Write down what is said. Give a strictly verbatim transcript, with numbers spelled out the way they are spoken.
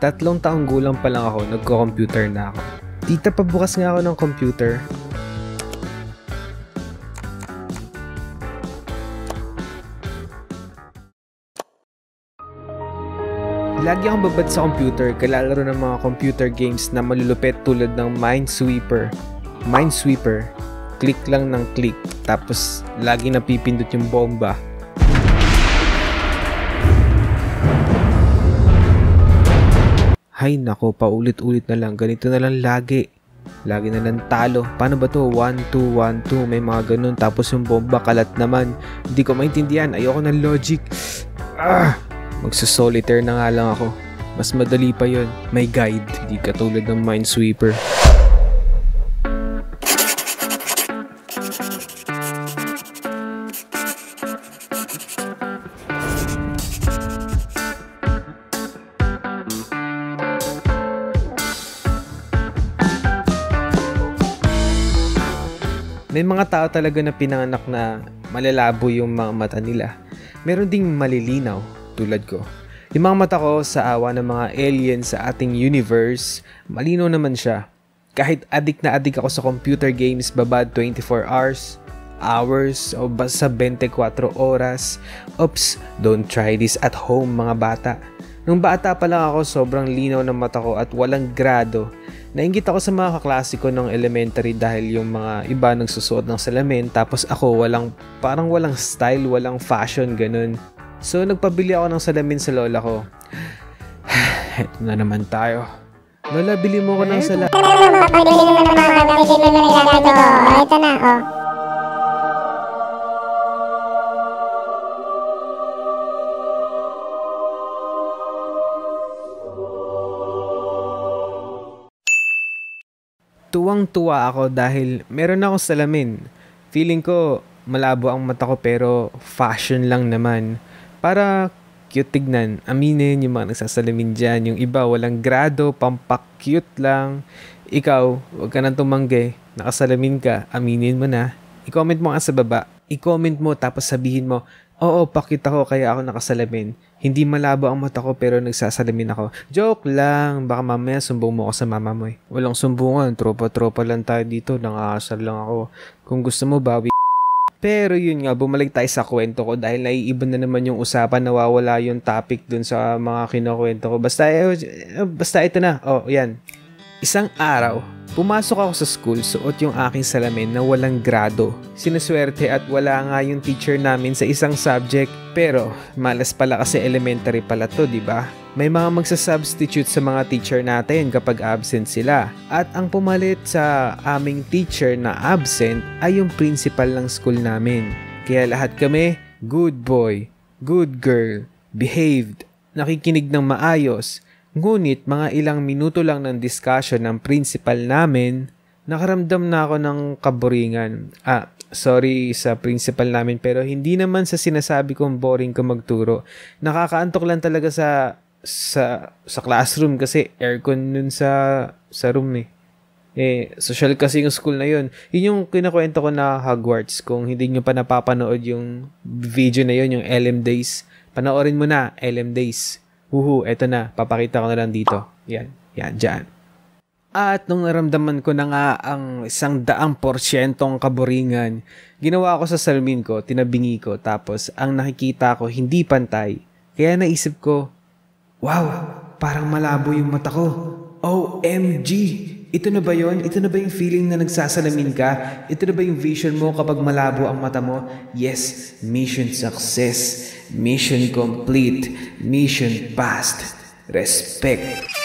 Tatlong taong gulang pa lang ako, nagko-computer na ako. Tita, pabukas nga ako ng computer. Lagi akong babad sa computer, kalalaro ng mga computer games na malulupet tulad ng Minesweeper. Minesweeper, click lang ng click, tapos lagi napipindot yung bomba. Hay nako, paulit-ulit na lang, ganito na lang lagi. Lagi na lang talo. Paano ba to? one two, one two, may mga ganun, tapos yung bomba kalat naman. Hindi ko maintindihan, ayoko ng logic. Ah! Magsusolitaire na nga lang ako. Mas madali pa yon, may guide, di katulad ng Minesweeper. May mga tao talaga na pinanganak na malalabo yung mga mata nila. Meron ding malilinaw. Tulad ko. Yung mga mata ko sa awa ng mga aliens sa ating universe, malinaw naman siya. Kahit adik na adik ako sa computer games, babad twenty-four hours, hours, o basta twenty-four oras. Oops, don't try this at home mga bata. Nung bata pa lang ako, sobrang linaw ng mata ko at walang grado. Nainggit ako sa mga kaklase ko ng elementary dahil yung mga iba nagsusuot ng salamin, tapos ako walang, parang walang style, walang fashion, ganun. So, nagpabili ako ng salamin sa lola ko. Heto na naman tayo. Lola, bili mo ko ng salamin. Ito na, oh. Tuwang-tuwa ako dahil meron akong salamin. Feeling ko malabo ang mata ko pero fashion lang naman. Para cute tignan, aminin yung mga nagsasalamin dyan. Yung iba walang grado, pampak-cute lang. Ikaw, huwag ka nang tumanggi. Nakasalamin ka, aminin mo na. I-comment mo nga sa baba. I-comment mo tapos sabihin mo, oo, pakita ko kaya ako nakasalamin. Hindi malabo ang mata ko pero nagsasalamin ako. Joke lang, baka mamaya sumbong mo ako sa mama mo eh. Walang sumbungan, tropa-tropa lang tayo dito, nangaasar lang ako. Kung gusto mo, bawi. Pero yun nga, bumalik tayo sa kwento ko dahil naiiba na naman yung usapan, nawawala yung topic dun sa mga kinukwento ko. Basta, eh, basta ito na. Oh, yan. Isang araw, pumasok ako sa school, suot yung aking salamin na walang grado. Sinuswerte at wala nga yung teacher namin sa isang subject. Pero, malas pala kasi elementary pala to, di ba? May mga magsasubstitute sa mga teacher natin kapag absent sila. At ang pumalit sa aming teacher na absent ay yung principal ng school namin. Kaya lahat kami, good boy, good girl, behaved, nakikinig ng maayos. Ngunit mga ilang minuto lang ng discussion ng principal namin, nakaramdam na ako ng kaboringan. Ah, sorry sa principal namin pero hindi naman sa sinasabi kong boring ko magturo. Nakakaantok lang talaga sa sa sa classroom kasi aircon nun sa sa room eh. Eh, social kasi yung school na yun. Yun yung kinakwento ko na Hogwarts. Kung hindi nyo pa napapanood yung video na yun, yung L M Days, panoorin mo na, L M Days. Uhu, eto na. Papakita ko na lang dito. Yan. Yan, dyan. At nung naramdaman ko na nga ang isang daang porsyentong kaboringan, ginawa ko sa salamin ko, tinabingi ko, tapos ang nakikita ko hindi pantay. Kaya naisip ko, wow, parang malabo yung mata ko. O M G! Ito na ba yun? Ito na ba yung feeling na nagsasalamin ka? Ito na ba yung vision mo kapag malabo ang mata mo? Yes, mission success. Mission complete. Mission passed. Respect.